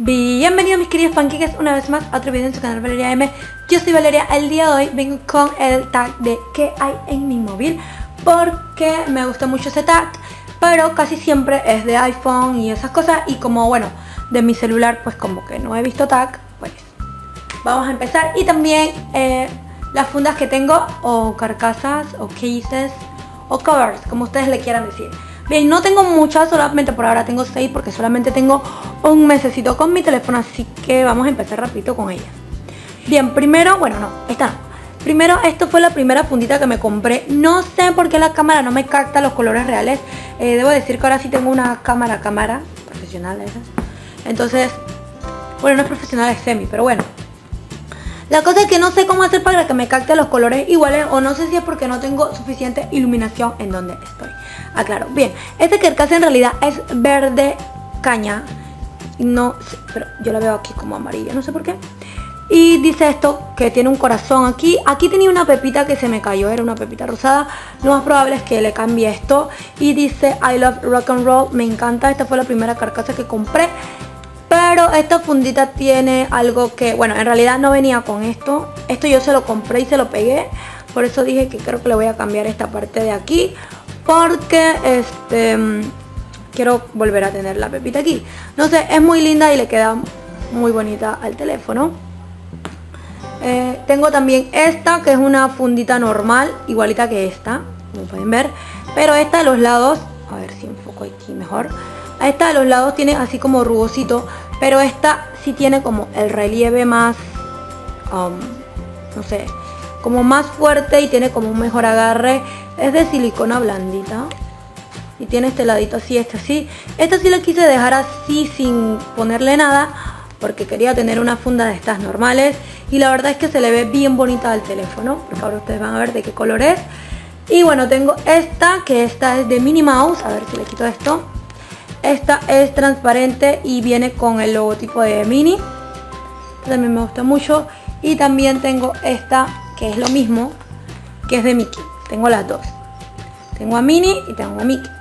Bienvenidos mis queridos panqueques una vez más a otro video en su canal Valeria M. Yo soy Valeria, el día de hoy vengo con el tag de qué hay en mi móvil, porque me gusta mucho ese tag, pero casi siempre es de iPhone y esas cosas, y como bueno, de mi celular pues como que no he visto tag, pues vamos a empezar. Y también las fundas que tengo, o carcasas, o cases, o covers, como ustedes le quieran decir. Bien, no tengo muchas, solamente por ahora tengo 6 porque solamente tengo un mesecito con mi teléfono, así que vamos a empezar rapidito con ellas. Bien, primero, bueno no, esta no. Primero, esto fue la primera fundita que me compré. No sé por qué la cámara no me capta los colores reales. Debo decir que ahora sí tengo una cámara profesional esas. Entonces, bueno, no es profesional, es semi, pero bueno. La cosa es que no sé cómo hacer para que me capte los colores iguales, o no sé si es porque no tengo suficiente iluminación en donde estoy. Aclaro. Bien, este carcasa en realidad es verde caña. No sé, pero yo la veo aquí como amarilla, no sé por qué. Y dice esto, que tiene un corazón aquí. Aquí tenía una pepita que se me cayó, era una pepita rosada. Lo más probable es que le cambie esto. Y dice I love rock and roll, me encanta. Esta fue la primera carcasa que compré. Pero esta fundita tiene algo que, bueno, en realidad no venía con esto. Esto yo se lo compré y se lo pegué. Por eso dije que creo que le voy a cambiar esta parte de aquí, porque quiero volver a tener la pepita aquí. No sé, es muy linda y le queda muy bonita al teléfono. Tengo también esta, que es una fundita normal, igualita que esta, como pueden ver. Pero esta de los lados, a ver si enfoco aquí mejor. Esta de los lados tiene así como rugosito, pero esta sí tiene como el relieve más, no sé, como más fuerte, y tiene como un mejor agarre. Es de silicona blandita y tiene este ladito así, este así. Esta sí la quise dejar así sin ponerle nada, porque quería tener una funda de estas normales, y la verdad es que se le ve bien bonita al teléfono, porque ahora ustedes van a ver de qué color es. Y bueno, tengo esta, que esta es de Minnie Mouse. A ver si le quito esto. Esta es transparente y viene con el logotipo de Minnie. También me gusta mucho. Y también tengo esta, que es lo mismo, que es de Mickey. Tengo las dos. Tengo a Minnie y tengo a Mickey.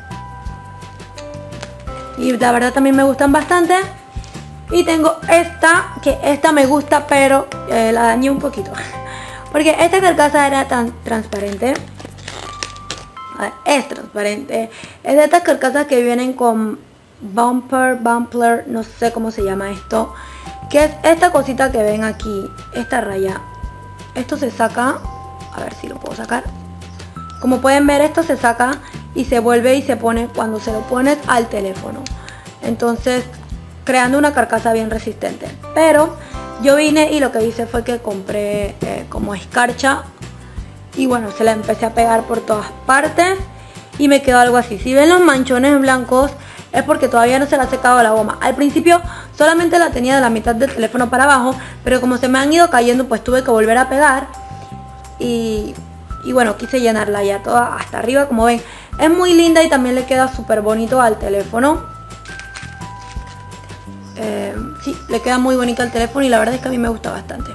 Y la verdad también me gustan bastante. Y tengo esta, que esta me gusta, pero la dañé un poquito. Porque esta carcasa era tan transparente. A ver, es transparente. Es de estas carcasas que vienen con bumper, no sé cómo se llama esto, que es esta cosita que ven aquí, esta raya. Esto se saca, a ver si lo puedo sacar. Como pueden ver, esto se saca y se vuelve y se pone cuando se lo pones al teléfono. Entonces, creando una carcasa bien resistente. Pero yo vine y lo que hice fue que compré como escarcha, y bueno, se la empecé a pegar por todas partes y me quedó algo así. Si ven los manchones blancos, es porque todavía no se le ha secado la goma. Al principio solamente la tenía de la mitad del teléfono para abajo, pero como se me han ido cayendo, pues tuve que volver a pegar. Y bueno, quise llenarla ya toda hasta arriba, como ven. Es muy linda y también le queda súper bonito al teléfono. Sí, le queda muy bonito al teléfono y la verdad es que a mí me gusta bastante.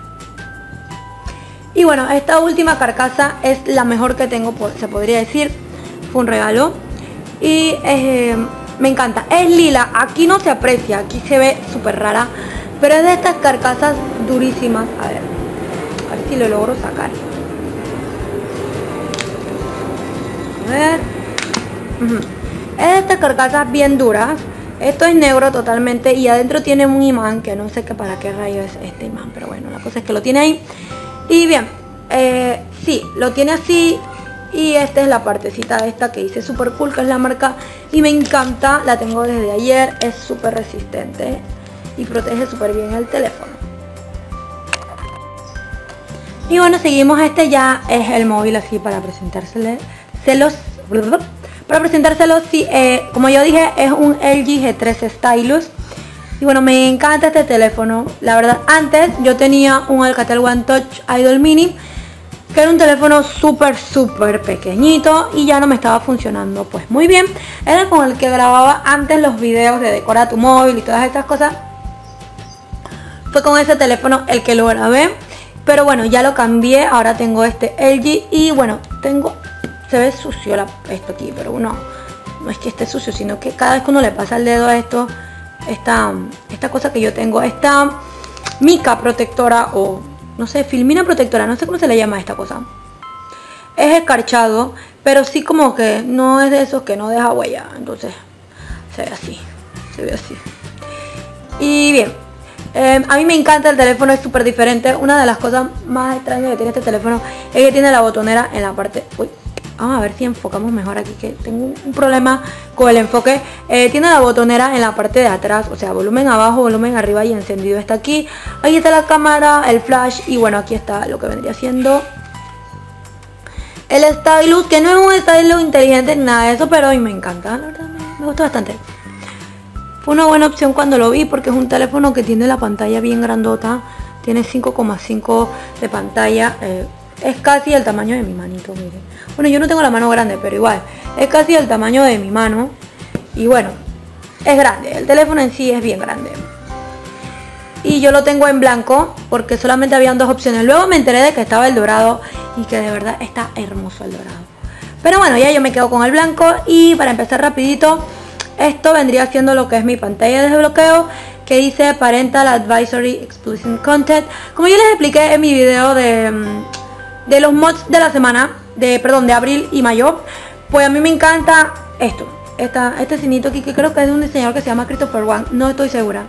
Y bueno, esta última carcasa es la mejor que tengo, se podría decir. Fue un regalo. Y me encanta. Es lila. Aquí no se aprecia. Aquí se ve súper rara. Pero es de estas carcasas durísimas. A ver si lo logro sacar. A ver. Es de estas carcasas bien duras. Esto es negro totalmente. Y adentro tiene un imán, que no sé para qué rayo es este imán. Pero bueno, la cosa es que lo tiene ahí. Y bien, sí, lo tiene así. Y esta es la partecita de esta que hice super cool, que es la marca, y me encanta. La tengo desde ayer, es súper resistente y protege súper bien el teléfono. Y bueno, seguimos. Este ya es el móvil así para presentárselos. Sí, como yo dije, es un LG G13 Stylus. Y bueno, me encanta este teléfono. La verdad, antes yo tenía un Alcatel One Touch Idol Mini, que era un teléfono súper pequeñito y ya no me estaba funcionando pues muy bien. Era con el que grababa antes los videos de Decora tu móvil y todas estas cosas. Fue con ese teléfono el que lo grabé. Pero bueno, ya lo cambié. Ahora tengo este LG y bueno, se ve sucio esto aquí, pero no es que esté sucio, sino que cada vez que uno le pasa el dedo a esto, esta cosa que yo tengo, esta mica protectora o no sé, filmina protectora, no sé cómo se le llama a esta cosa. Es escarchado, pero sí como que no es de esos que no deja huella, entonces se ve así. Y bien, a mí me encanta el teléfono, es súper diferente. Una de las cosas más extrañas que tiene este teléfono es que tiene la botonera en la parte... Uy, vamos a ver si enfocamos mejor aquí, que tengo un problema con el enfoque. Tiene la botonera en la parte de atrás, o sea, volumen abajo, volumen arriba y encendido está aquí. Ahí está la cámara, el flash y bueno, aquí está lo que vendría siendo el stylus, que no es un stylus inteligente ni nada de eso, pero a mí me encanta, la verdad, me gustó bastante. Fue una buena opción cuando lo vi porque es un teléfono que tiene la pantalla bien grandota, tiene 5,5 de pantalla, es casi el tamaño de mi manito, miren. Bueno, yo no tengo la mano grande, pero igual, es casi el tamaño de mi mano. Y bueno, es grande, el teléfono en sí es bien grande. Y yo lo tengo en blanco porque solamente habían dos opciones. Luego me enteré de que estaba el dorado y que de verdad está hermoso el dorado. Pero bueno, ya yo me quedo con el blanco. Y para empezar rapidito, esto vendría siendo lo que es mi pantalla de desbloqueo, que dice Parental Advisory Explicit Content. Como yo les expliqué en mi video de los mods de la semana, de abril y mayo, pues a mí me encanta este signito aquí, que creo que es de un diseñador que se llama Christopher Wang, no estoy segura.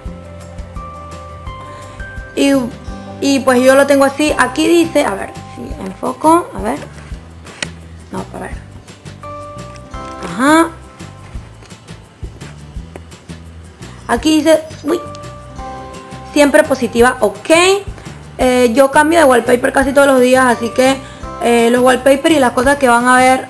Y pues yo lo tengo así, aquí dice, a ver, si enfoco, a ver, no, a ver, ajá, aquí dice, uy, siempre positiva, ok. Yo cambio de wallpaper casi todos los días, así que los wallpapers y las cosas que van a ver,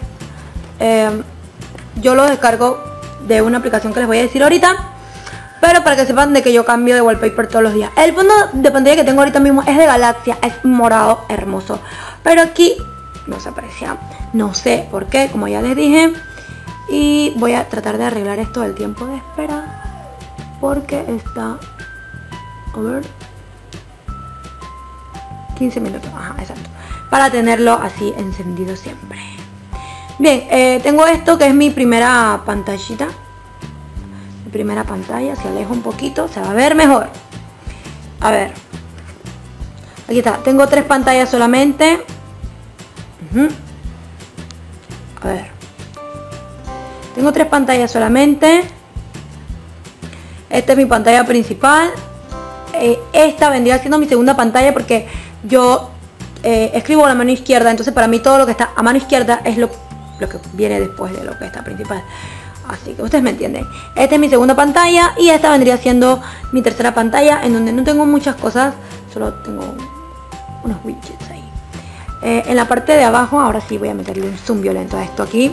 yo los descargo de una aplicación que les voy a decir ahorita. Pero para que sepan de que yo cambio de wallpaper todos los días. El fondo de pantalla que tengo ahorita mismo es de Galaxia, es morado, hermoso. Pero aquí no se aprecia, no sé por qué, como ya les dije. Y voy a tratar de arreglar esto del tiempo de espera, porque está, a ver, 15 minutos, ajá, exacto, para tenerlo así encendido siempre. Bien, tengo esto que es mi primera pantallita. Mi primera pantalla, si alejo un poquito se va a ver mejor. A ver, aquí está, tengo 3 pantallas solamente. A ver, tengo 3 pantallas solamente. Esta es mi pantalla principal. Esta vendría siendo mi segunda pantalla porque yo escribo a la mano izquierda, entonces para mí todo lo que está a mano izquierda es lo que viene después de lo que está principal. Así que ustedes me entienden. Esta es mi segunda pantalla y esta vendría siendo mi tercera pantalla, en donde no tengo muchas cosas, solo tengo unos widgets ahí. En la parte de abajo, ahora sí voy a meterle un zoom violento a esto aquí.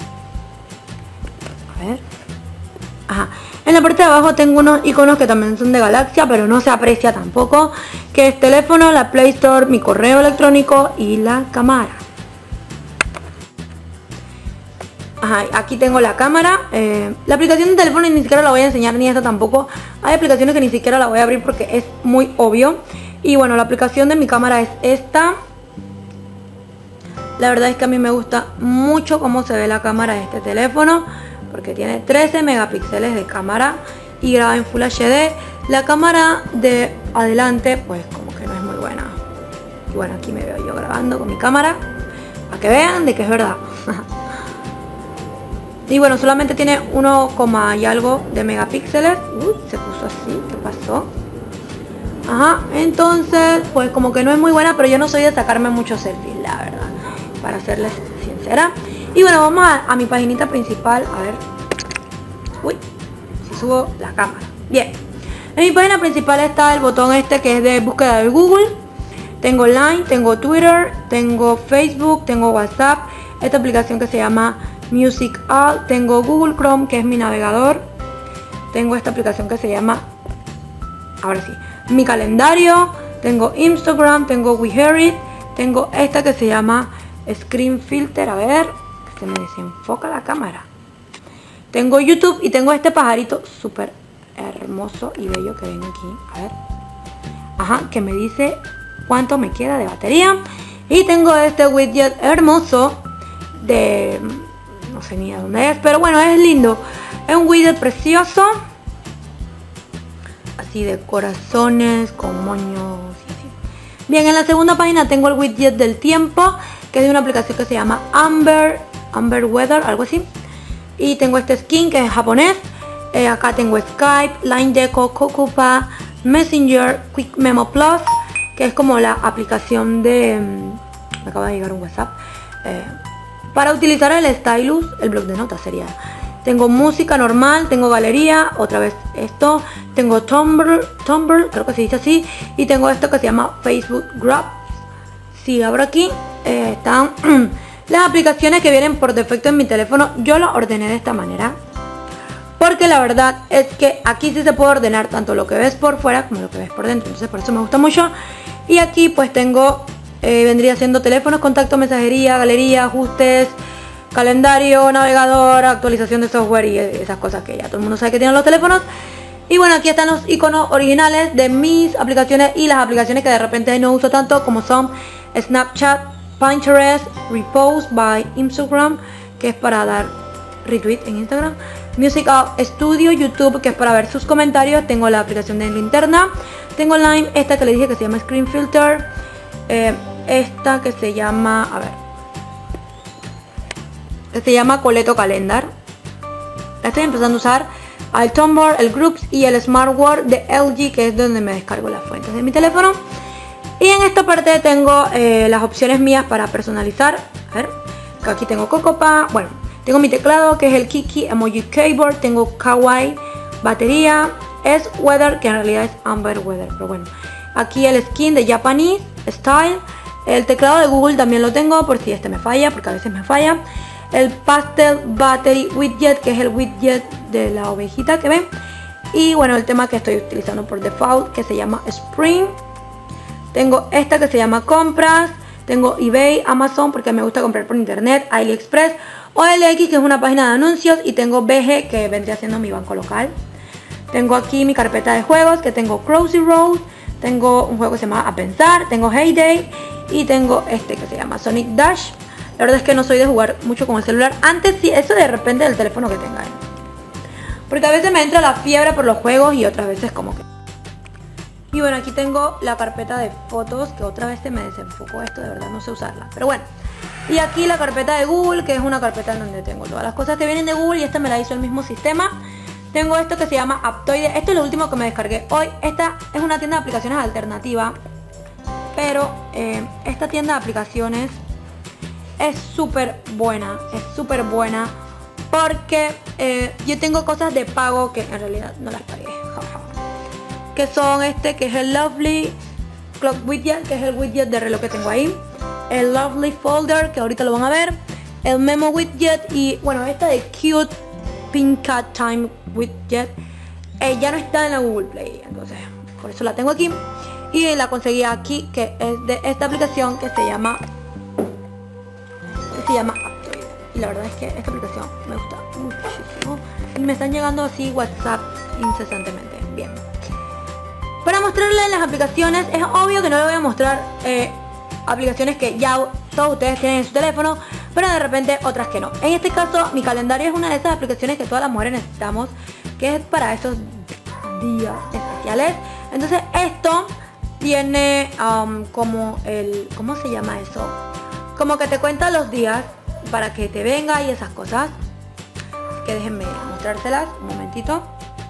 A ver. Ajá. En la parte de abajo tengo unos iconos que también son de Galaxia, pero no se aprecia tampoco, que es teléfono, la Play Store, mi correo electrónico y la cámara. Ajá, aquí tengo la cámara, la aplicación de teléfono ni siquiera la voy a enseñar, ni esta tampoco. Hay aplicaciones que ni siquiera la voy a abrir porque es muy obvio. Y bueno, la aplicación de mi cámara es esta. La verdad es que a mí me gusta mucho cómo se ve la cámara de este teléfono, porque tiene 13 megapíxeles de cámara y graba en Full HD. La cámara de adelante pues como que no es muy buena. Y bueno, aquí me veo yo grabando con mi cámara, para que vean de que es verdad. Y bueno, solamente tiene 1, y algo de megapíxeles. Uy, se puso así, ¿qué pasó? Ajá, entonces pues como que no es muy buena, pero yo no soy de sacarme muchos selfies, la verdad, para serles sincera. Y bueno, vamos a mi paginita principal, a ver. Uy, si subo la cámara. Bien, en mi página principal está el botón este que es de búsqueda de Google. Tengo Line, tengo Twitter, tengo Facebook, tengo WhatsApp, esta aplicación que se llama Music All, tengo Google Chrome, que es mi navegador, tengo esta aplicación que se llama, ahora sí, mi calendario, tengo Instagram, tengo WeHerit, tengo esta que se llama Screen Filter, a ver, que se me desenfoca la cámara, tengo YouTube y tengo este pajarito súper hermoso y bello que ven aquí, a ver, ajá, que me dice cuánto me queda de batería. Y tengo este widget hermoso de, no sé ni a dónde es, pero bueno, es lindo, es un widget precioso. así de corazones con moños y así. Bien, en la segunda página tengo el widget del tiempo, que es de una aplicación que se llama Amber Weather, algo así. Y tengo este skin que es japonés. Acá tengo Skype, Line Deco, Kokupa, Messenger, Quick Memo Plus, que es como la aplicación de... me acaba de llegar un WhatsApp. Para utilizar el stylus, el bloc de notas sería. Tengo música normal, tengo galería, otra vez esto. Tengo Tumblr, creo que se dice así. Y tengo esto que se llama Facebook Groups. Si abro aquí, están las aplicaciones que vienen por defecto en mi teléfono. Yo lo ordené de esta manera, porque la verdad es que aquí sí se puede ordenar tanto lo que ves por fuera como lo que ves por dentro. Entonces por eso me gusta mucho. Y aquí pues tengo, vendría siendo teléfonos, contacto, mensajería, galería, ajustes, calendario, navegador, actualización de software y esas cosas que ya todo el mundo sabe que tienen los teléfonos. Y bueno, aquí están los iconos originales de mis aplicaciones y las aplicaciones que de repente no uso tanto, como son Snapchat, Pinterest, Repost by Instagram, que es para dar retweet en Instagram, Music Studio, YouTube, que es para ver sus comentarios. Tengo la aplicación de linterna, tengo Lime, esta que le dije que se llama Screen Filter, esta que se llama, a ver, que se llama Coleto Calendar. La estoy empezando a usar. El Tumblr, el Groups y el Smartwatch de LG, que es donde me descargo las fuentes de mi teléfono. Y en esta parte tengo las opciones mías para personalizar. A ver, aquí tengo Kokopa, bueno, tengo mi teclado que es el Kiki Emoji Keyboard, tengo Kawaii, batería, es Weather, que en realidad es Amber Weather, pero bueno. Aquí el skin de Japanese Style, el teclado de Google también lo tengo por si este me falla, porque a veces me falla. El Pastel Battery Widget, que es el widget de la ovejita que ven. Y bueno, el tema que estoy utilizando por default, que se llama Spring. Tengo esta que se llama Compras. Tengo eBay, Amazon, porque me gusta comprar por internet, AliExpress, OLX, que es una página de anuncios. Y tengo BG, que vendría siendo mi banco local. Tengo aquí mi carpeta de juegos, que tengo Crossy Road. Tengo un juego que se llama A Pensar. Tengo Heyday. Y tengo este que se llama Sonic Dash. La verdad es que no soy de jugar mucho con el celular. Antes sí, eso de repente del teléfono que tenga. Porque a veces me entra la fiebre por los juegos y otras veces como que... Y bueno, aquí tengo la carpeta de fotos, que otra vez se me desenfocó esto, de verdad no sé usarla. Pero bueno. Y aquí la carpeta de Google, que es una carpeta en donde tengo todas las cosas que vienen de Google y esta me la hizo el mismo sistema. Tengo esto que se llama Aptoide. Esto es lo último que me descargué hoy. Esta es una tienda de aplicaciones alternativa. Pero esta tienda de aplicaciones es súper buena, porque yo tengo cosas de pago que en realidad no las pagué, que son este, que es el Lovely Clock Widget, que es el widget de reloj que tengo ahí, el Lovely Folder, que ahorita lo van a ver, el Memo Widget y bueno, esta de Cute Pink Cat Time Widget ya no está en la Google Play, entonces por eso la tengo aquí y la conseguí aquí, que es de esta aplicación que se llama Aptoide. Y la verdad es que esta aplicación me gusta muchísimo y me están llegando así WhatsApp incesantemente. Bien, para mostrarles las aplicaciones, es obvio que no les voy a mostrar aplicaciones que ya todos ustedes tienen en su teléfono, pero de repente otras que no. En este caso mi calendario es una de esas aplicaciones que todas las mujeres necesitamos, que es para esos días especiales. Entonces esto tiene como el, ¿cómo se llama eso? Como que te cuenta los días para que te venga y esas cosas. Así que déjenme mostrárselas un momentito.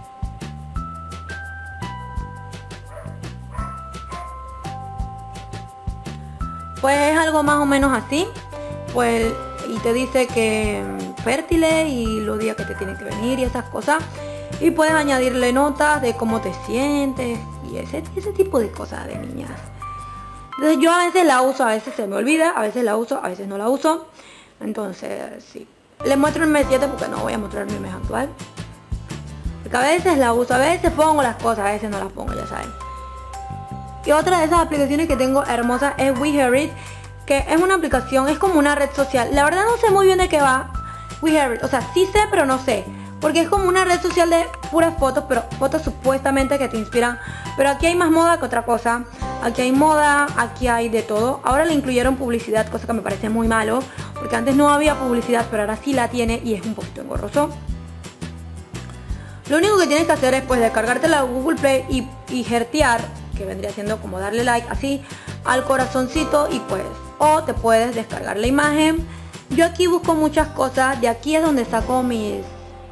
Pues es algo más o menos así. Pues y te dice que fértiles y los días que te tienen que venir y esas cosas. Y puedes añadirle notas de cómo te sientes y ese tipo de cosas de niñas. Entonces yo a veces la uso, a veces se me olvida, a veces la uso, a veces no la uso. Entonces sí. Les muestro el mes 7 porque no voy a mostrar mi mes actual. Porque a veces la uso, a veces pongo las cosas, a veces no las pongo, ya saben. Y otra de esas aplicaciones que tengo hermosas es WeHerit, que es una aplicación, es como una red social. La verdad no sé muy bien de qué va WeHerit, o sea, sí sé pero no sé. Porque es como una red social de puras fotos, pero fotos supuestamente que te inspiran. Pero aquí hay más moda que otra cosa. Aquí hay moda, aquí hay de todo. Ahora le incluyeron publicidad, cosa que me parece muy malo. Porque antes no había publicidad, pero ahora sí la tiene y es un poquito engorroso. Lo único que tienes que hacer es pues descargarte la Google Play y jertear, que vendría siendo como darle like así al corazoncito y pues, o te puedes descargar la imagen. Yo aquí busco muchas cosas, de aquí es donde saco mis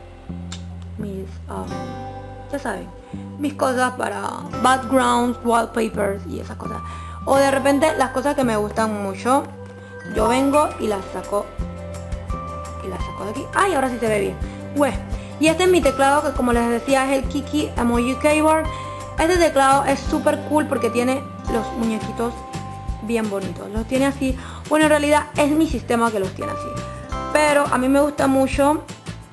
ya saben, mis cosas para backgrounds, wallpapers y esas cosas. O de repente las cosas que me gustan mucho, yo vengo y las saco de aquí. Ay, ahora sí se ve bien. Bueno, y este es mi teclado, que como les decía es el Kiki Emoji Keyboard. Este teclado es súper cool porque tiene los muñequitos bien bonitos. Los tiene así. Bueno, en realidad es mi sistema que los tiene así. Pero a mí me gusta mucho.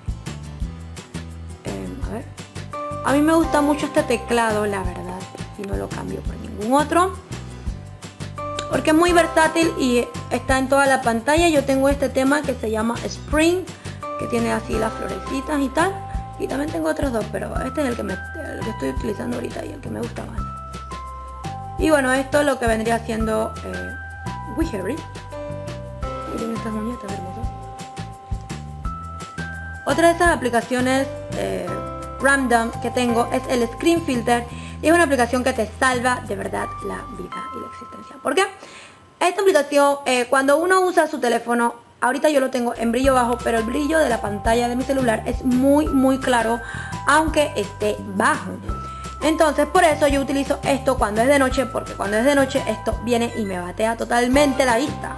A mí me gusta mucho este teclado, la verdad. Y no lo cambio por ningún otro. Porque es muy versátil y está en toda la pantalla. Yo tengo este tema que se llama Spring, que tiene así las florecitas y tal. Y también tengo otros dos, pero este es el que estoy utilizando ahorita y el que me gusta más. Y bueno, esto es lo que vendría siendo Wickery. Miren estas uñas tan hermosas. Otra de esas aplicaciones random que tengo es el Screen Filter. Y es una aplicación que te salva de verdad la vida y la existencia. ¿Por qué? Esta aplicación, cuando uno usa su teléfono, ahorita yo lo tengo en brillo bajo, pero el brillo de la pantalla de mi celular es muy claro, aunque esté bajo. Entonces por eso yo utilizo esto cuando es de noche, porque cuando es de noche esto viene y me batea totalmente la vista.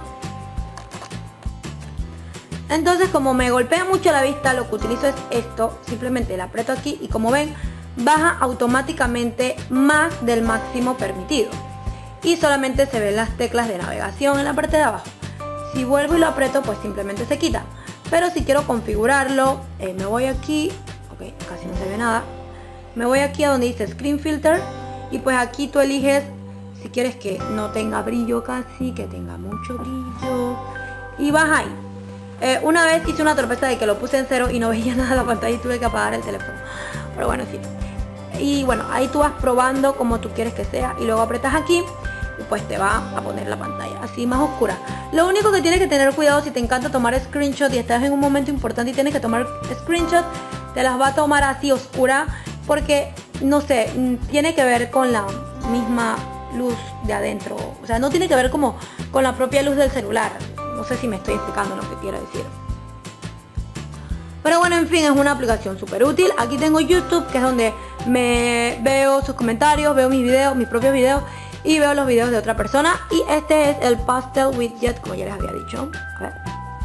Entonces como me golpea mucho la vista, lo que utilizo es esto, simplemente le aprieto aquí y como ven, baja automáticamente más del máximo permitido. Y solamente se ven las teclas de navegación en la parte de abajo. Si vuelvo y lo aprieto, pues simplemente se quita. Pero si quiero configurarlo, me voy aquí, ok, casi no se ve nada. Me voy aquí a donde dice Screen Filter y pues aquí tú eliges si quieres que no tenga brillo casi, que tenga mucho brillo y baja ahí. Una vez hice una torpeza de que lo puse en 0 y no veía nada en la pantalla y tuve que apagar el teléfono. Pero bueno, sí. Y bueno, ahí tú vas probando como tú quieres que sea y luego apretas aquí y pues te va a poner la pantalla así más oscura. Lo único que tienes que tener cuidado si te encanta tomar screenshot y estás en un momento importante y tienes que tomar screenshot, te las va a tomar así oscura porque, no sé, tiene que ver con la misma luz de adentro. O sea, no tiene que ver como con la propia luz del celular. No sé si me estoy explicando lo que quiero decir. Pero bueno, en fin, es una aplicación súper útil. Aquí tengo YouTube, que es donde me veo sus comentarios, veo mis videos, mis propios videos y veo los videos de otra persona. Y este es el Pastel Widget, como ya les había dicho. A ver.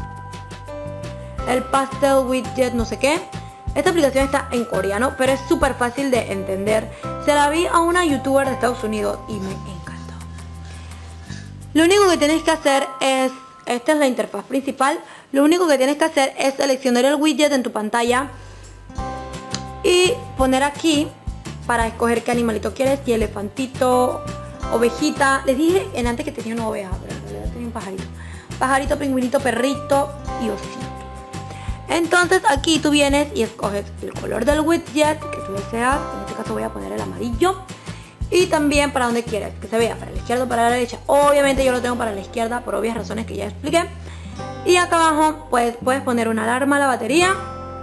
El Pastel Widget no sé qué. Esta aplicación está en coreano, pero es súper fácil de entender. Se la vi a una youtuber de Estados Unidos y me encantó. Lo único que tienes que hacer es... Esta es la interfaz principal. Lo único que tienes que hacer es seleccionar el widget en tu pantalla y poner aquí para escoger qué animalito quieres. Si elefantito, ovejita. Les dije en antes que tenía una oveja, pero en realidad tenía un pajarito. Pajarito, pingüinito, perrito y osito. Entonces aquí tú vienes y escoges el color del widget que tú deseas. En este caso voy a poner el amarillo. Y también para donde quieras que se vea, para la izquierda o para la derecha. Obviamente yo lo tengo para la izquierda por obvias razones que ya expliqué. Y acá abajo pues puedes poner una alarma a la batería.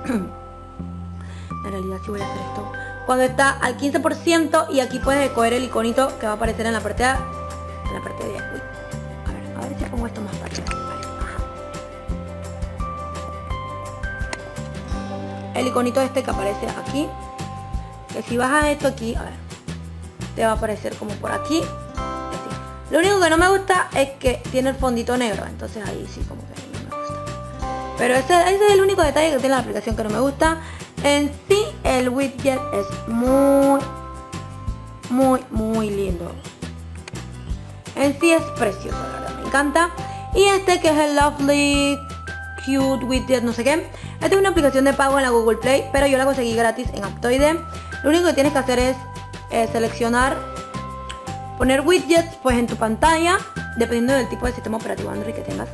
En realidad sí voy a hacer esto cuando está al 15%. Y aquí puedes escoger el iconito que va a aparecer en la parte de... uy, a ver si pongo esto más para arriba. El iconito este que aparece aquí, que si bajas esto aquí, a ver, te va a aparecer como por aquí. Así. Lo único que no me gusta es que tiene el fondito negro, entonces ahí sí como que no me gusta. Pero ese es el único detalle que tiene la aplicación que no me gusta. En sí el widget es muy lindo. En sí es precioso, la verdad, me encanta. Y este que es el Lovely Cute Widget no sé qué. Esta es una aplicación de pago en la Google Play, pero yo la conseguí gratis en Aptoide. Lo único que tienes que hacer es seleccionar, poner widgets pues en tu pantalla, dependiendo del tipo de sistema operativo Android que tengas.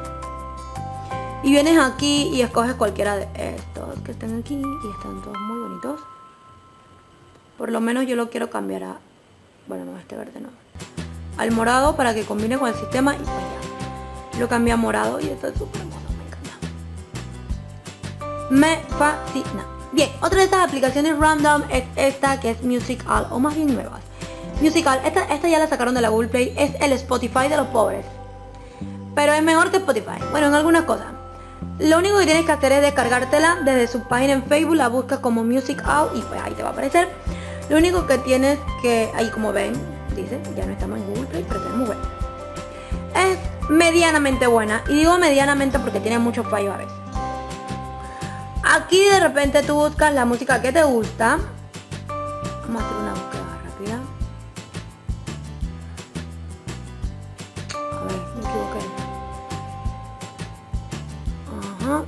Y vienes aquí y escoges cualquiera de estos que están aquí y están todos muy bonitos. Por lo menos yo lo quiero cambiar a... bueno, no, este verde no. Al morado para que combine con el sistema y pues ya. Lo cambié a morado y esto es súper hermoso, me encanta. Me fascina. Bien, otra de estas aplicaciones random es esta que es Musical, o más bien nuevas. Musical, esta ya la sacaron de la Google Play, es el Spotify de los pobres. Pero es mejor que Spotify, bueno, en algunas cosas. Lo único que tienes que hacer es descargártela desde su página en Facebook, la buscas como Musical y pues ahí te va a aparecer. Lo único que tienes que, ahí como ven, dice, ya no estamos en Google Play, pero tenemos web. Es medianamente buena, y digo medianamente porque tiene muchos fallos a veces. Aquí de repente tú buscas la música que te gusta. Vamos a hacer una búsqueda rápida. A ver, me equivoqué. Ajá.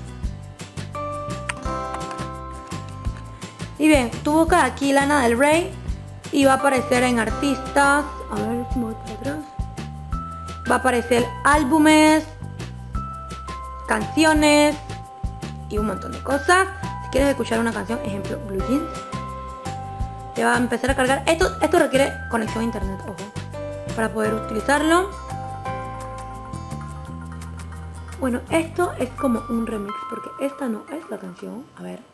Y bien, tú buscas aquí Lana del Rey y va a aparecer en artistas. A ver si me voy para atrás. Va a aparecer álbumes, canciones y un montón de cosas. Si quieres escuchar una canción, ejemplo Blue Jeans, te va a empezar a cargar. Esto requiere conexión a internet, ojo, para poder utilizarlo. Bueno, esto es como un remix porque esta no es la canción. A ver.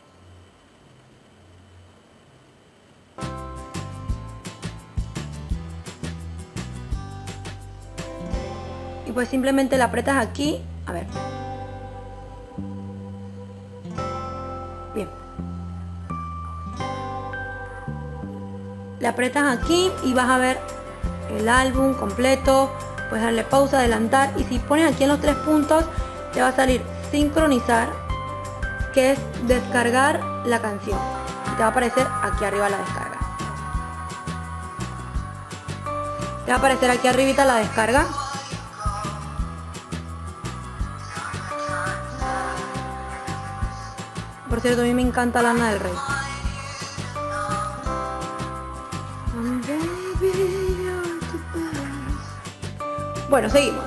Y pues simplemente la apretas aquí. A ver. Bien. Le apretas aquí y vas a ver el álbum completo. Puedes darle pausa, adelantar. Y si pones aquí en los 3 puntos, te va a salir sincronizar, que es descargar la canción. Y te va a aparecer aquí arriba la descarga. Te va a aparecer aquí arribita la descarga. Por cierto, a mí me encanta Lana del Rey. Bueno, seguimos.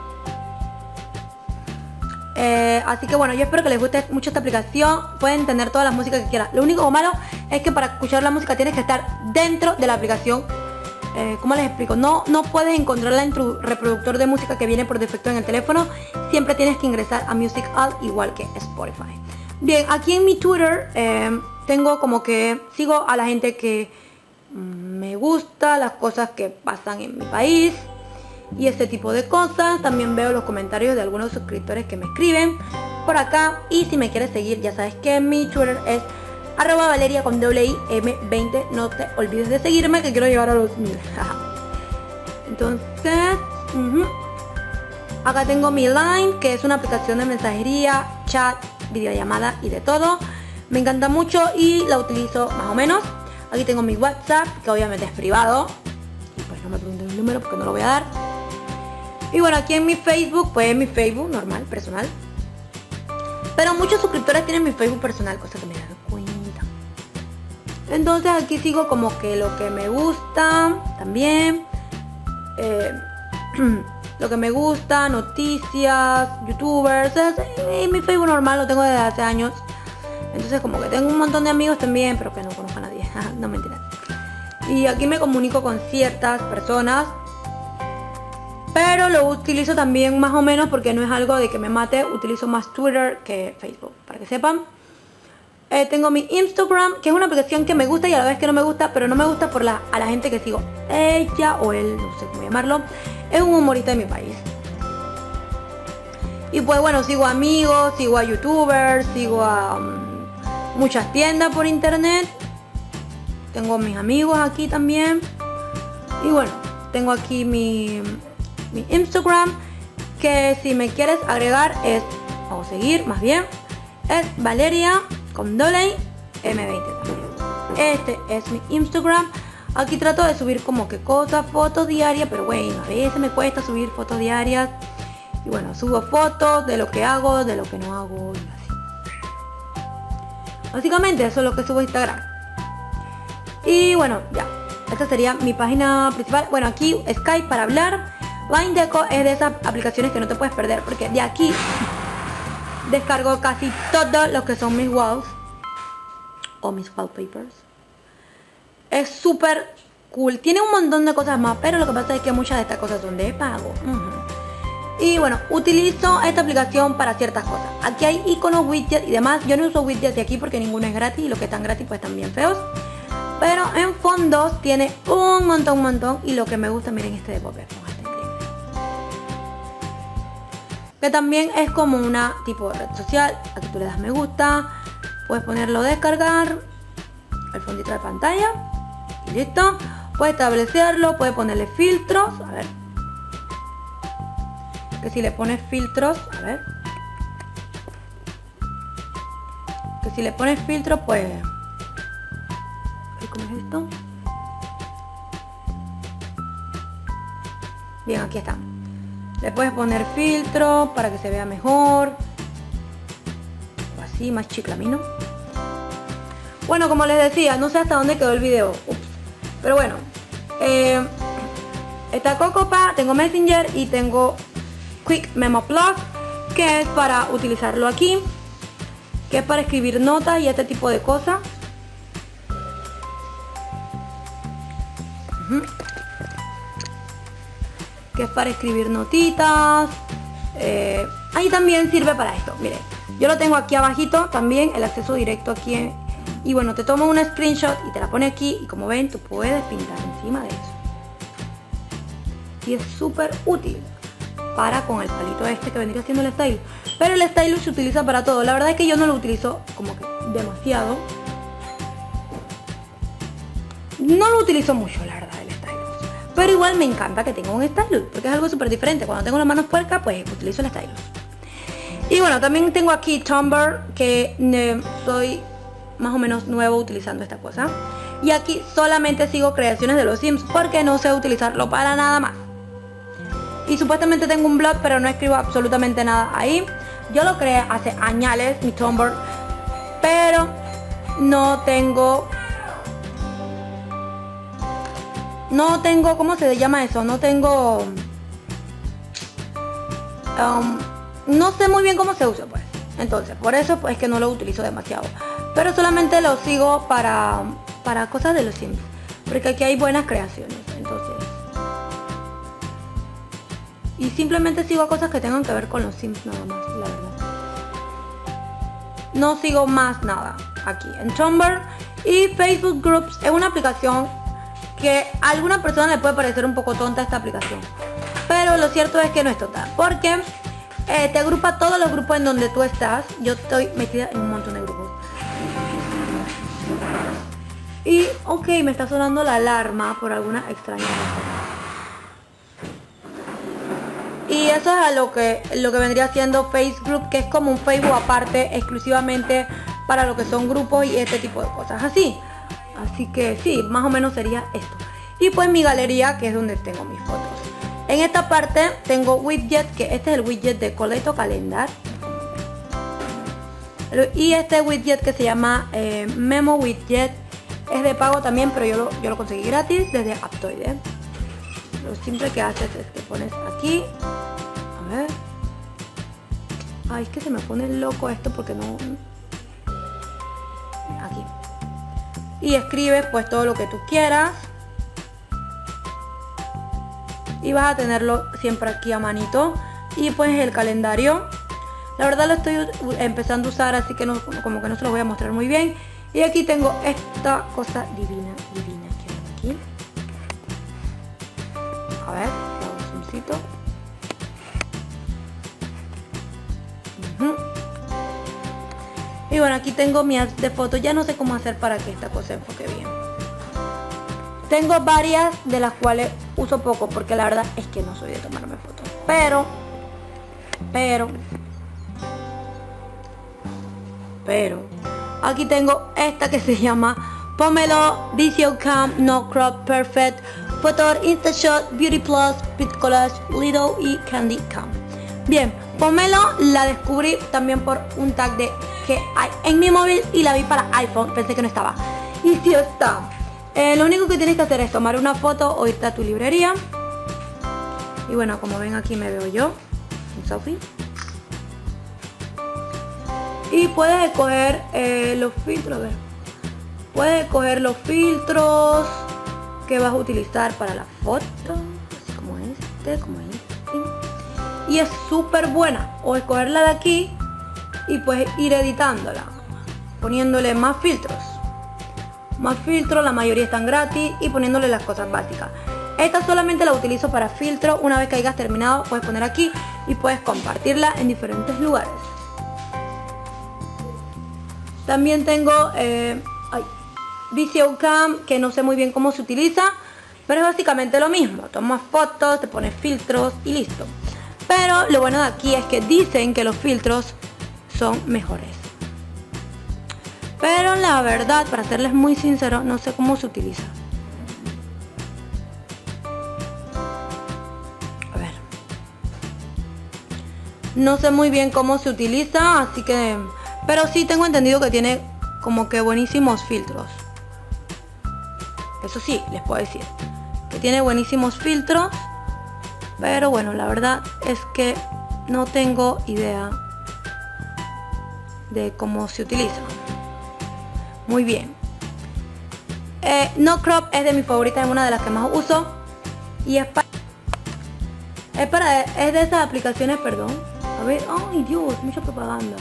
Así que bueno, yo espero que les guste mucho esta aplicación. Pueden tener todas las músicas que quieran. Lo único malo es que para escuchar la música tienes que estar dentro de la aplicación. ¿Cómo les explico? No puedes encontrarla en tu reproductor de música que viene por defecto en el teléfono. Siempre tienes que ingresar a Musical, igual que Spotify. Bien, aquí en mi Twitter tengo como que sigo a la gente que me gusta, las cosas que pasan en mi país y ese tipo de cosas. También veo los comentarios de algunos suscriptores que me escriben por acá. Y si me quieres seguir, ya sabes que mi Twitter es @Valeria con WIM20. No te olvides de seguirme, que quiero llegar a los 1000. Entonces, acá tengo mi Line, que es una aplicación de mensajería, chat, videollamada y de todo. Me encanta mucho y la utilizo más o menos. Aquí tengo mi WhatsApp, que obviamente es privado. Y pues no me pregunten el número porque no lo voy a dar. Y bueno, aquí en mi Facebook, pues mi Facebook normal, personal. Pero muchos suscriptores tienen mi Facebook personal, cosa que me he dado cuenta. Entonces aquí sigo como que lo que me gusta también. Lo que me gusta, noticias, youtubers. Mi Facebook normal lo tengo desde hace años. Entonces como que tengo un montón de amigos también, pero que no conozco a nadie. No, mentiras. Y aquí me comunico con ciertas personas. Pero lo utilizo también más o menos porque no es algo de que me mate. Utilizo más Twitter que Facebook, para que sepan. Tengo mi Instagram, que es una aplicación que me gusta y a la vez que no me gusta. Pero no me gusta por a la gente que sigo. Ella o él, no sé cómo llamarlo, es un humorista de mi país. Y pues bueno, sigo a amigos, sigo a youtubers, sigo a muchas tiendas por internet. Tengo mis amigos aquí también. Y bueno, tengo aquí mi Instagram, que si me quieres agregar o seguir más bien, es Valeria con M20 también. Este es mi Instagram. Aquí trato de subir como que cosas, fotos diarias, pero bueno, a veces me cuesta subir fotos diarias. Y bueno, subo fotos de lo que hago, de lo que no hago y así. Básicamente eso es lo que subo a Instagram. Y bueno, ya. Esta sería mi página principal. Bueno, aquí Skype para hablar. Line Deco es de esas aplicaciones que no te puedes perder, porque de aquí descargo casi todos los que son mis walls o mis wallpapers. Es súper cool. Tiene un montón de cosas más, pero lo que pasa es que muchas de estas cosas son de pago. Y bueno, utilizo esta aplicación para ciertas cosas. Aquí hay iconos, widgets y demás. Yo no uso widgets de aquí porque ninguno es gratis y los que están gratis pues están bien feos. Pero en fondos tiene un montón. Y lo que me gusta, miren este de Bob Esponja, está increíble. Que también es como una tipo de red social. Aquí tú le das me gusta. Puedes ponerlo descargar. El fondito de pantalla. Y listo. Puedes establecerlo. Puedes ponerle filtros. A ver. Que si le pones filtros. A ver. Que si le pones filtros pues... ¿Cómo es esto? Bien, aquí está. Le puedes poner filtro para que se vea mejor. O así, más chiclamino. Bueno, como les decía, no sé hasta dónde quedó el video. Ups. Pero bueno. Está Cocopa, tengo Messenger y tengo Quick Memo Plus, que es para utilizarlo aquí. Que es para escribir notas y este tipo de cosas. Que es para escribir notitas. Ahí también sirve para esto. Miren, yo lo tengo aquí abajito también, el acceso directo aquí. Y bueno, te tomo una screenshot y te la pone aquí. Y como ven, tú puedes pintar encima de eso. Y es súper útil para con el palito este que vendría siendo el stylus. Pero el stylus se utiliza para todo. La verdad es que yo no lo utilizo como que demasiado. No lo utilizo mucho, la verdad, el stylus. Pero igual me encanta que tenga un stylus, porque es algo súper diferente. Cuando tengo las manos puercas, pues utilizo el stylus. Y bueno, también tengo aquí Tumblr, que soy más o menos nuevo utilizando esta cosa. Y aquí solamente sigo creaciones de los Sims, porque no sé utilizarlo para nada más. Y supuestamente tengo un blog, pero no escribo absolutamente nada ahí. Yo lo creé hace años, mi Tumblr, pero no tengo, ¿cómo se llama eso? No tengo, no sé muy bien cómo se usa, pues. Entonces, por eso pues que no lo utilizo demasiado. Pero solamente lo sigo para cosas de los Sims, porque aquí hay buenas creaciones, entonces. Y simplemente sigo cosas que tengan que ver con los Sims nada más, la verdad. No sigo más nada aquí en Tumblr. Y Facebook Groups es una aplicación que a alguna persona le puede parecer un poco tonta esta aplicación. Pero lo cierto es que no es tonta, porque te agrupa todos los grupos en donde tú estás. Yo estoy metida en un montón de grupos. Y ok, me está sonando la alarma por alguna extraña razón. Y eso es a lo que vendría siendo Facebook, que es como un Facebook aparte, exclusivamente para lo que son grupos y este tipo de cosas así. Así que sí, más o menos sería esto. Y pues mi galería, que es donde tengo mis fotos. En esta parte tengo widget, que este es el widget de Coleto Calendar. Y este widget que se llama Memo Widget es de pago también, pero yo lo conseguí gratis desde Aptoide. Lo simple que haces es que pones aquí. A ver. Ay, es que se me pone loco esto porque no... Aquí. Y escribes pues todo lo que tú quieras. Y vas a tenerlo siempre aquí a manito. Y pues el calendario. La verdad lo estoy empezando a usar, así que no, como que no se lo voy a mostrar muy bien. Y aquí tengo esta cosa divina que hay aquí. A ver, hago un zoomcito. Y bueno, aquí tengo mi app de fotos. Ya no sé cómo hacer para que esta cosa enfoque bien. Tengo varias de las cuales uso poco, porque la verdad es que no soy de tomarme fotos. Pero aquí tengo esta que se llama Pomelo Visio Cam No Crop Perfect Photo Instashot Beauty Plus Pit Collage Little y Candy Cam. Bien, Pomelo la descubrí también por un tag que hay en mi móvil y la vi para iPhone, pensé que no estaba. Y sí está. Lo único que tienes que hacer es tomar una foto o irte a tu librería. Y bueno, como ven aquí me veo yo, un selfie. Y puedes escoger los filtros, a ver. Puedes escoger los filtros que vas a utilizar para la foto, así como este, como este. y es súper buena. O escogerla de aquí y pues ir editándola, poniéndole más filtros. Más filtros, la mayoría están gratis, y poniéndole las cosas básicas. Esta solamente la utilizo para filtro. Una vez que hayas terminado, puedes poner aquí y puedes compartirla en diferentes lugares. También tengo VideoCam, que no sé muy bien cómo se utiliza, pero es básicamente lo mismo. Tomas fotos, te pones filtros y listo. Pero lo bueno de aquí es que dicen que los filtros son mejores. Pero la verdad, para serles muy sincero, no sé cómo se utiliza. A ver. No sé muy bien cómo se utiliza, así que... Pero sí tengo entendido que tiene como que buenísimos filtros. Eso sí, les puedo decir que tiene buenísimos filtros. Pero bueno, la verdad es que no tengo idea de cómo se utiliza. Muy bien. No Crop es de mis favoritas, es una de las que más uso. Y es de esas aplicaciones, perdón. A ver, ay Dios, mucha propaganda.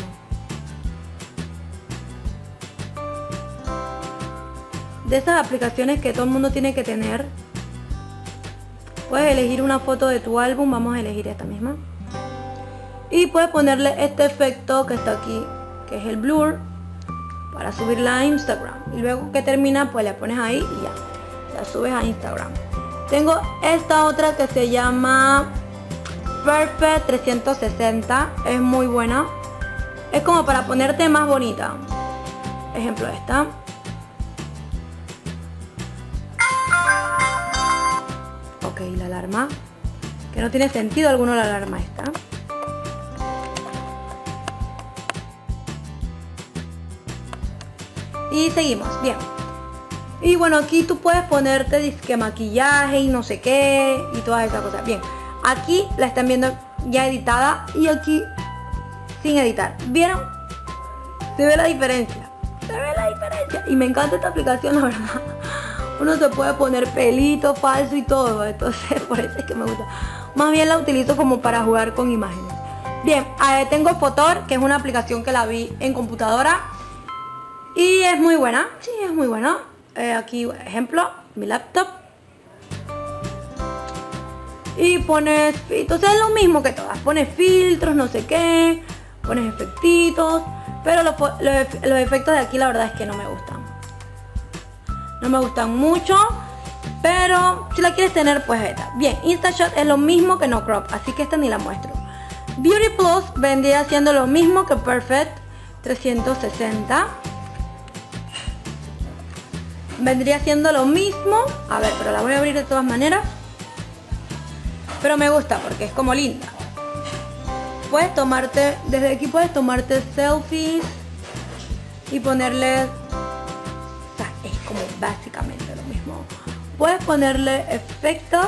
De esas aplicaciones que todo el mundo tiene que tener. Puedes elegir una foto de tu álbum, vamos a elegir esta misma. Y puedes ponerle este efecto que está aquí, que es el blur, para subirla a Instagram. Y luego que termina, pues la pones ahí y ya, la subes a Instagram. Tengo esta otra que se llama Perfect 360, es muy buena. Es como para ponerte más bonita. Ejemplo esta. Ok, la alarma, que no tiene sentido alguno la alarma esta. Y seguimos, bien. Y bueno, aquí tú puedes ponerte disque maquillaje y no sé qué y todas esas cosas. Bien, aquí la están viendo ya editada y aquí sin editar. ¿Vieron? Se ve la diferencia. Se ve la diferencia. Y me encanta esta aplicación, la verdad. Uno se puede poner pelito falso y todo. Entonces por eso es que me gusta. Más bien la utilizo como para jugar con imágenes. Bien, tengo Photor, que es una aplicación que la vi en computadora. Y es muy buena, sí, es muy buena. Aquí, ejemplo, mi laptop. Y pones, entonces es lo mismo que todas. Pones filtros, no sé qué, pones efectitos. Pero los efectos de aquí la verdad es que no me gustan. No me gustan mucho. Pero si la quieres tener, pues esta. Bien, InstaShot es lo mismo que No Crop, así que esta ni la muestro. Beauty Plus vendría siendo lo mismo que Perfect 360. Vendría siendo lo mismo. A ver, pero la voy a abrir de todas maneras. Pero me gusta porque es como linda. Puedes tomarte, desde aquí puedes tomarte selfies y ponerle, o sea, es como básicamente lo mismo. Puedes ponerle efectos.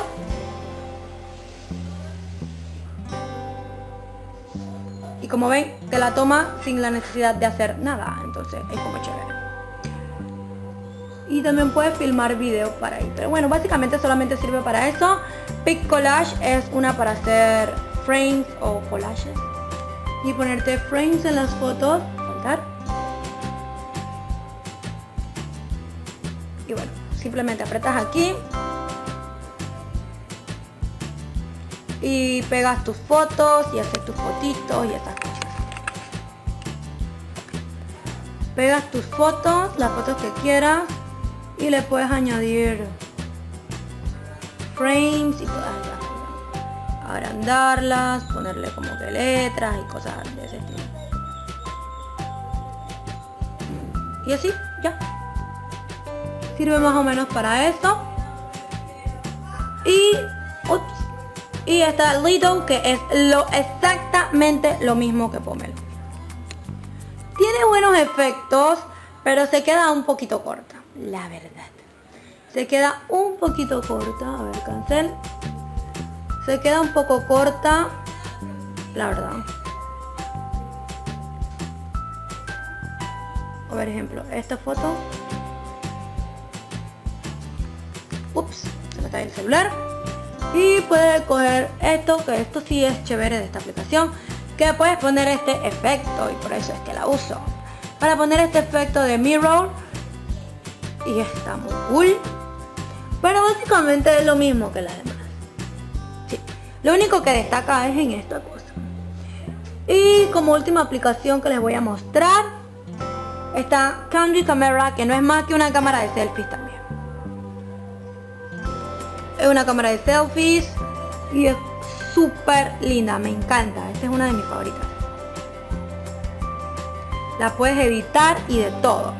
Y como ven, te la toma sin la necesidad de hacer nada. Entonces es como chévere. Y también puedes filmar videos para ahí. Pero bueno, básicamente solamente sirve para eso. Pic Collage es una para hacer frames o collages. Y ponerte frames en las fotos. Saltar. Y bueno, simplemente apretas aquí. Y pegas tus fotos y haces tus fotitos y esas cosas. Pegas tus fotos, las fotos que quieras. Y le puedes añadir frames y todas esas cosas. Agrandarlas, ponerle como que letras y cosas de ese estilo. Y así, ya. Sirve más o menos para eso. Y está Lido, que es exactamente lo mismo que Pomelo. Tiene buenos efectos, pero se queda un poquito corta. La verdad, se queda un poquito corta. A ver, cancel. Se queda un poco corta, la verdad. A ver, ejemplo, esta foto. Ups, se me está el celular. Y puedes coger esto, que esto sí es chévere de esta aplicación, que puedes poner este efecto, y por eso es que la uso, para poner este efecto de mirror, y está muy cool. Pero básicamente es lo mismo que las demás. Sí. Lo único que destaca es en esta cosa. Y como última aplicación que les voy a mostrar, está Candy Camera, que no es más que una cámara de selfies también. Es una cámara de selfies y es súper linda, me encanta. Esta es una de mis favoritas. La puedes editar y de todo.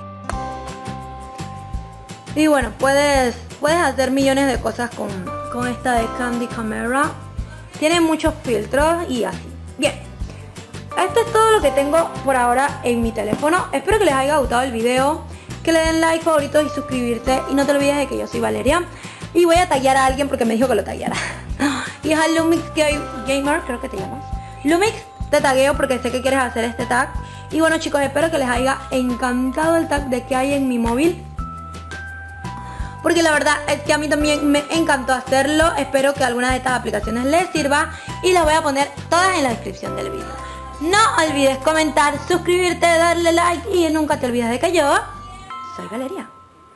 Y bueno, puedes hacer millones de cosas con esta de Candy Camera. Tiene muchos filtros y así. Bien, esto es todo lo que tengo por ahora en mi teléfono. Espero que les haya gustado el video, que le den like, favoritos y suscribirse. Y no te olvides de que yo soy Valeria. Y voy a taggear a alguien porque me dijo que lo taggeara. Y es a Lumix Gamer, creo que te llamas. Lumix, te tagueo porque sé que quieres hacer este tag. Y bueno chicos, espero que les haya encantado el tag de que hay en mi móvil, porque la verdad es que a mí también me encantó hacerlo. Espero que alguna de estas aplicaciones les sirva y las voy a poner todas en la descripción del video. No olvides comentar, suscribirte, darle like y nunca te olvides de que yo soy Valeria.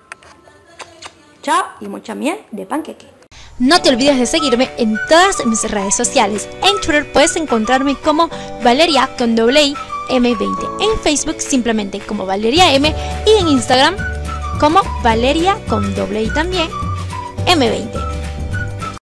Chao y mucha miel de panqueque. No te olvides de seguirme en todas mis redes sociales. En Twitter puedes encontrarme como Valeria con doble M20. En Facebook simplemente como Valeria M. Y en Instagram como Valeria con doble I también M20.